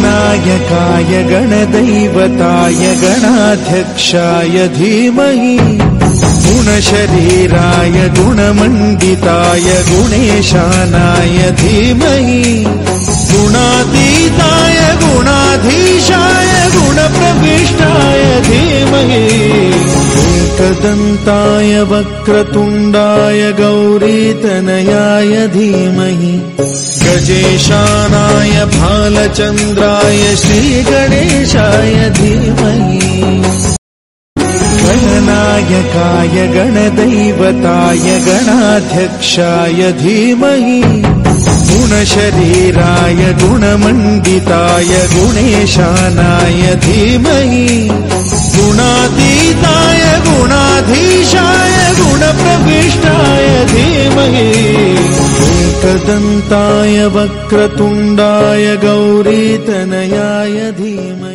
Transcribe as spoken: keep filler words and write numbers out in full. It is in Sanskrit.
गणनायकाय गणदैवताय गणाध्यक्षाय धीमहि गुणशरीराय गुणमण्डिताय गुणेशानाय धीमहि गुणातीताय गुणाधीशाय गुणप्रविष्टाय धीमहि एकदन्ताय वक्रतुण्डाय गौरीतनयाय धीमहि गजेशानाय भालचन्द्राय श्रीगणेशाय धीमहि गणनायकाय गणदैवताय गणाध्यक्षाय धीमहि गुणशरीराय गुणमण्डिताय गुणेशानाय धीमहि गुणातीताय गुणाधीशाय गुणप्रविष्टाय धीमहि एकदन्ताय वक्रतुण्डाय गौरीतनयाय धीमहि।